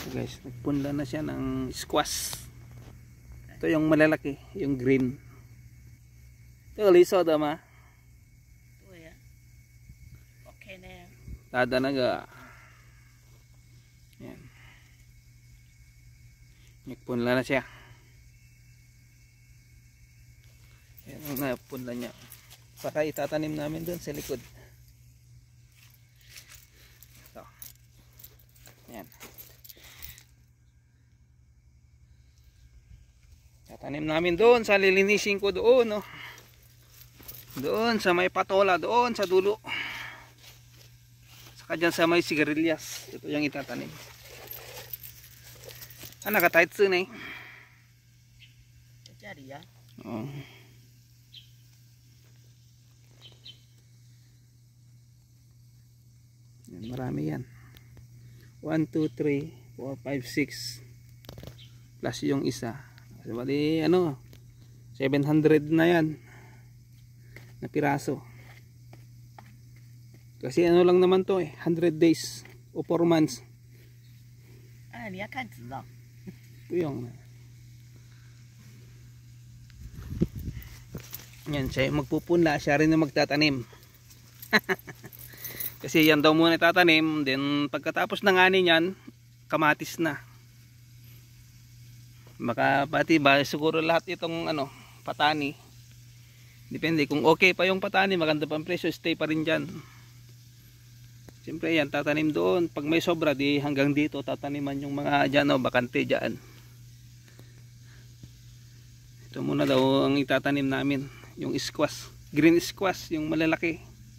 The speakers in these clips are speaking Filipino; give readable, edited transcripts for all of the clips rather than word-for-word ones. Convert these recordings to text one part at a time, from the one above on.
Guys, nagpunla na siya ng squash. Ito yung malalaki, yung green. Ito liso dama. Okay na yan. Dadanaga. Yan. Nagpunla na siya. Yan ang napunla niya. Para itatanim namin doon sa likod. Ito. Yan. Tatanim namin doon sa lilinisin ko doon, no. Doon sa may patola, doon sa dulo. Saka dyan sa may sigarilyas. Ito yung itatanim. Nakatight soon eh. Jadi ya. Oh. Yan, marami yan. 1, 2, 3, 4, 5, 6 plus yung isa. So, bali ano 700 na yan na piraso. Kasi ano lang naman to eh, 100 days o 4 months. Ni akan知道. Ito yung yan, siya magpupunla, siya rin na magtatanim. Kasi yan daw muna tatanim, then pagkatapos ng ani niyan, kamatis na. Baka pati ba siguro lahat itong ano, patani. Depende kung okay pa yung patani, maganda pa ang presyo, stay pa rin diyan. Siyempre yan, tatanim doon. Pag may sobra, di hanggang dito tataniman yung mga dyan, o bakante dyan. Ito muna daw ang itatanim namin, yung squash, green squash, yung malalaki.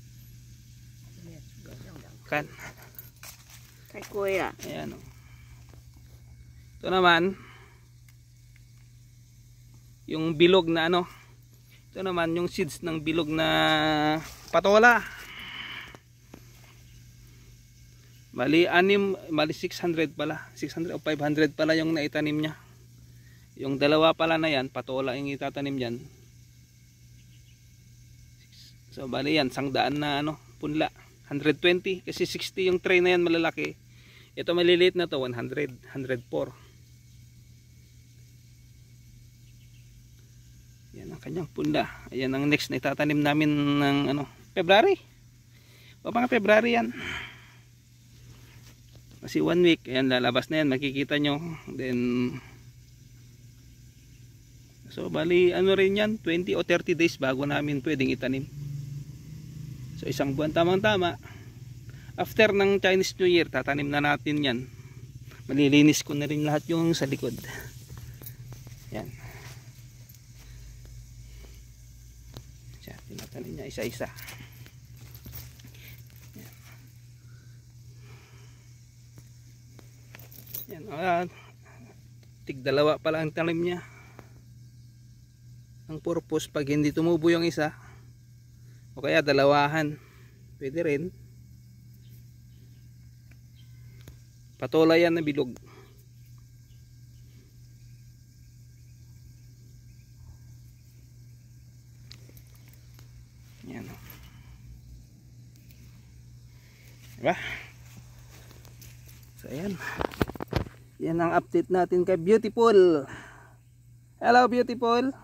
Kan. Kay kuya. Ayan o. Ito naman, yung bilog na ano. Ito naman yung seeds ng bilog na patola. Bali 600 pala. 600 o 500 pala yung naitanim niya. Yung dalawa pala na yan, patola yung itatanim diyan. So bali yan, 100 na ano, punla. 120 kasi 60 yung tray na yan malalaki. Ito maliliit na to 100, 104. Yan ang kanyang punla. Ayan ang next na itatanim namin ng ano, February. O mga February yan. Kasi 1 week, ayan lalabas na yan, makikita nyo. Then so bali ano rin yan, 20 o 30 days bago namin pwedeng itanim. So isang buwan tamang tama. After ng Chinese New Year, tatanim na natin yan. Malilinis ko na rin lahat yung sa likod. Yan. Siya, tinatanim niya isa-isa. Yan. Yan. Tig-dalawa pala ang tanim niya. Ang purpose, pag hindi tumubo yung isa, o kaya dalawahan, pwede rin. Patola yan na bilog. Yan. Diba? So ayan. Yan ang update natin kay Beautiful. Hello Beautiful.